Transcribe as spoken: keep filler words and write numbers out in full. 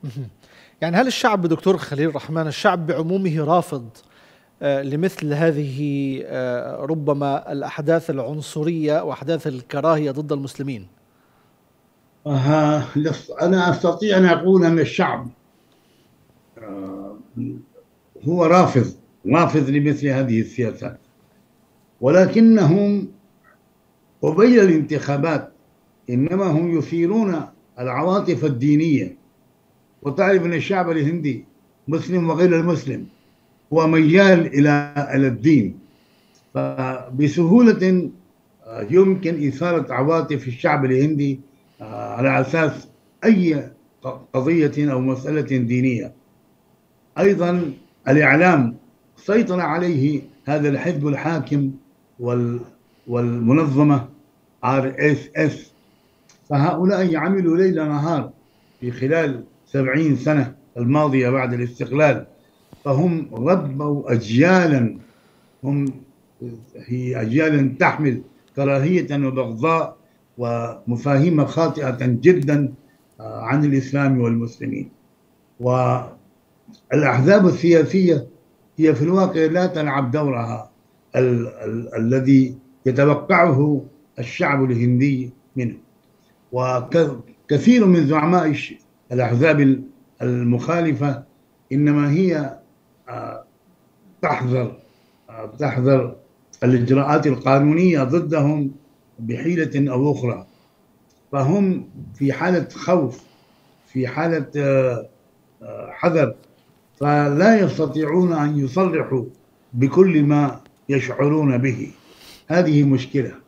مهم. يعني هل الشعب دكتور خليل الرحمن، الشعب بعمومه رافض آه، لمثل هذه آه، ربما الأحداث العنصرية وأحداث الكراهية ضد المسلمين؟ آه، لس- أنا أستطيع أن أقول أن الشعب آه، هو رافض رافض لمثل هذه السياسات، ولكنهم قبيل الانتخابات إنما هم يثيرون العواطف الدينية. وتعرف أن الشعب الهندي مسلم وغير المسلم هو ميال إلى إلى الدين، فبسهولة آه، يمكن إثارة عواطف الشعب الهندي آه، على أساس أي قضية أو مسألة دينية. أيضا الإعلام سيطر عليه هذا الحزب الحاكم وال والمنظمة آر إس إس، فهؤلاء عملوا ليل نهار في خلال سبعين سنة الماضية بعد الاستقلال، فهم ربوا أجيالا، هم هي أجيال تحمل كراهية وبغضاء ومفاهيم خاطئة جدا آه، عن الإسلام والمسلمين. والأحزاب السياسية هي في الواقع لا تلعب دورها ال ال الذي يتوقعه الشعب الهندي منه. وكثير من زعماء الش- الأحزاب المخالفة إنما هي آه، تحذر آه، تحذر الإجراءات القانونية ضدهم بحيلة أو أخرى، فهم في حالة خوف، في حالة آه، آه، حذر، فلا يستطيعون أن يصرحوا بكل ما يشعرون به. هذه مشكلة.